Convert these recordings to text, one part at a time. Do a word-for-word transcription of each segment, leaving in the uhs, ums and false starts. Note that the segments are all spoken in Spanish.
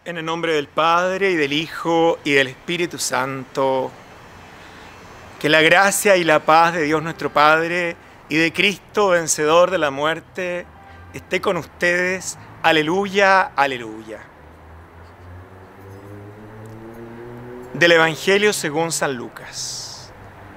En el nombre del Padre, y del Hijo, y del Espíritu Santo. Que la gracia y la paz de Dios nuestro Padre y de Cristo, vencedor de la muerte, esté con ustedes. Aleluya, aleluya. Del Evangelio según San Lucas.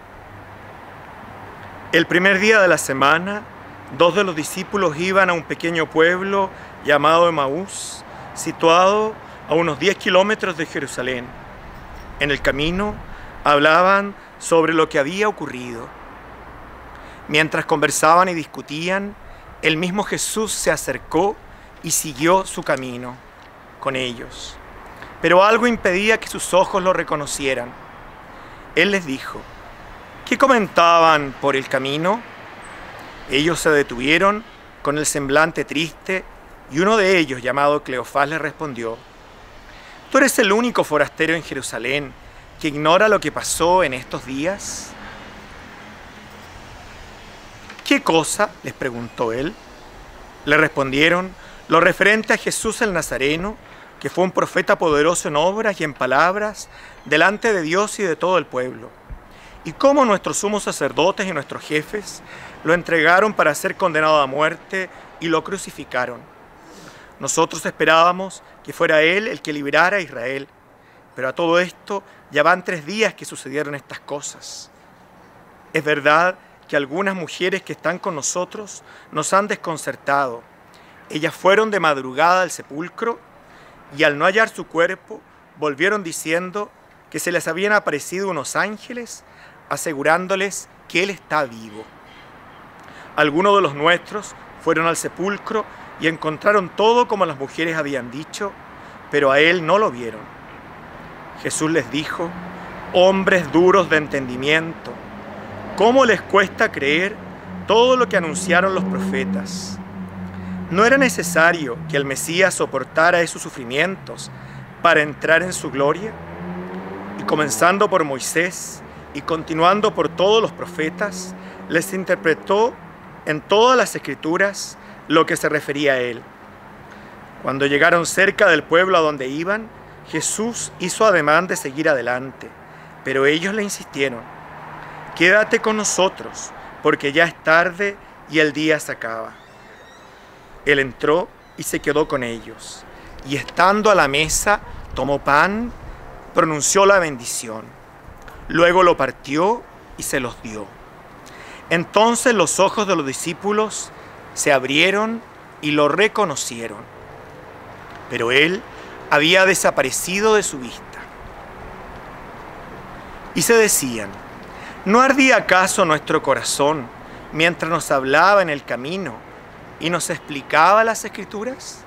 El primer día de la semana, dos de los discípulos iban a un pequeño pueblo llamado Emaús, situado a unos diez kilómetros de Jerusalén. En el camino hablaban sobre lo que había ocurrido. Mientras conversaban y discutían, el mismo Jesús se acercó y siguió su camino con ellos. Pero algo impedía que sus ojos lo reconocieran. Él les dijo: ¿qué comentaban por el camino? Ellos se detuvieron con el semblante triste y uno de ellos, llamado Cleofás, les respondió: ¿tú eres el único forastero en Jerusalén que ignora lo que pasó en estos días? ¿Qué cosa?, les preguntó él. Le respondieron: lo referente a Jesús el Nazareno, que fue un profeta poderoso en obras y en palabras delante de Dios y de todo el pueblo. Y cómo nuestros sumos sacerdotes y nuestros jefes lo entregaron para ser condenado a muerte y lo crucificaron. Nosotros esperábamos que fuera Él el que liberara a Israel, pero a todo esto ya van tres días que sucedieron estas cosas. Es verdad que algunas mujeres que están con nosotros nos han desconcertado. Ellas fueron de madrugada al sepulcro y al no hallar su cuerpo, volvieron diciendo que se les habían aparecido unos ángeles asegurándoles que Él está vivo. Algunos de los nuestros fueron al sepulcro y encontraron todo como las mujeres habían dicho, pero a Él no lo vieron. Jesús les dijo: hombres duros de entendimiento, ¿cómo les cuesta creer todo lo que anunciaron los profetas? ¿No era necesario que el Mesías soportara esos sufrimientos para entrar en su gloria? Y comenzando por Moisés y continuando por todos los profetas, les interpretó en todas las Escrituras lo que se refería a Él. Cuando llegaron cerca del pueblo a donde iban, Jesús hizo ademán de seguir adelante, pero ellos le insistieron: quédate con nosotros, porque ya es tarde y el día se acaba. Él entró y se quedó con ellos, y estando a la mesa, tomó pan, pronunció la bendición, luego lo partió y se los dio. Entonces los ojos de los discípulos se abrieron y lo reconocieron, pero Él había desaparecido de su vista. Y se decían: ¿no ardía acaso nuestro corazón mientras nos hablaba en el camino y nos explicaba las Escrituras?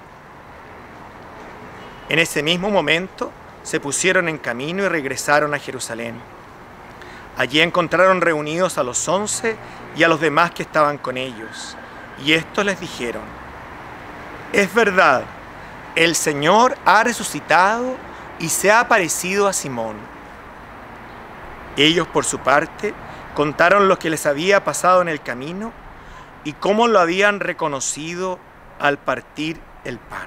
En ese mismo momento se pusieron en camino y regresaron a Jerusalén. Allí encontraron reunidos a los once y a los demás que estaban con ellos. Y estos les dijeron: es verdad, el Señor ha resucitado y se ha aparecido a Simón. Ellos, por su parte, contaron lo que les había pasado en el camino y cómo lo habían reconocido al partir el pan.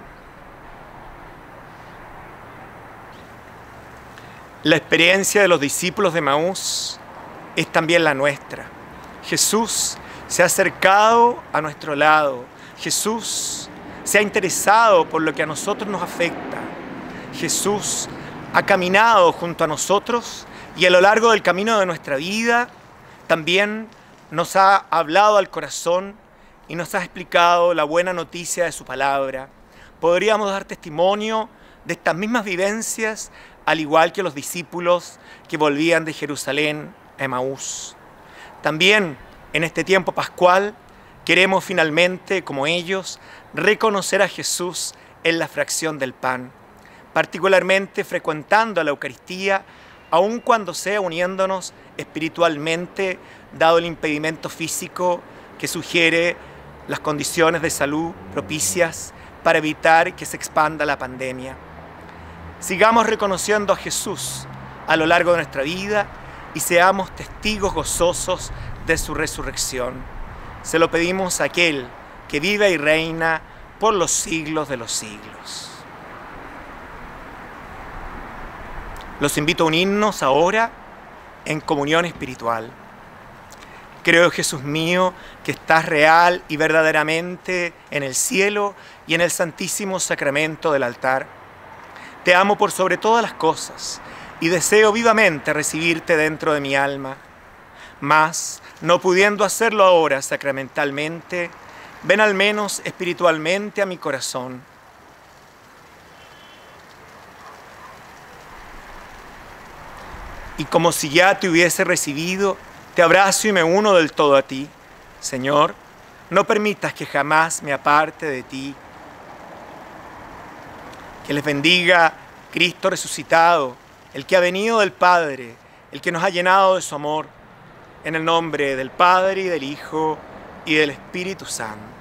La experiencia de los discípulos de Emaús es también la nuestra. Jesús se ha acercado a nuestro lado. Jesús se ha interesado por lo que a nosotros nos afecta. Jesús ha caminado junto a nosotros y a lo largo del camino de nuestra vida también nos ha hablado al corazón y nos ha explicado la buena noticia de su palabra. Podríamos dar testimonio de estas mismas vivencias, al igual que los discípulos que volvían de Jerusalén a Emaús. También en este tiempo pascual queremos finalmente, como ellos, reconocer a Jesús en la fracción del pan, particularmente frecuentando la Eucaristía, aun cuando sea uniéndonos espiritualmente, dado el impedimento físico que sugiere las condiciones de salud propicias para evitar que se expanda la pandemia. Sigamos reconociendo a Jesús a lo largo de nuestra vida y seamos testigos gozosos de su resurrección. Se lo pedimos a aquel que vive y reina por los siglos de los siglos. Los invito a unirnos ahora en comunión espiritual. Creo, Jesús mío, que estás real y verdaderamente en el cielo y en el santísimo sacramento del altar. Te amo por sobre todas las cosas y deseo vivamente recibirte dentro de mi alma. Mas, no pudiendo hacerlo ahora sacramentalmente, ven al menos espiritualmente a mi corazón. Y como si ya te hubiese recibido, te abrazo y me uno del todo a ti. Señor, no permitas que jamás me aparte de ti. Que les bendiga Cristo resucitado, el que ha venido del Padre, el que nos ha llenado de su amor, en el nombre del Padre y del Hijo y del Espíritu Santo.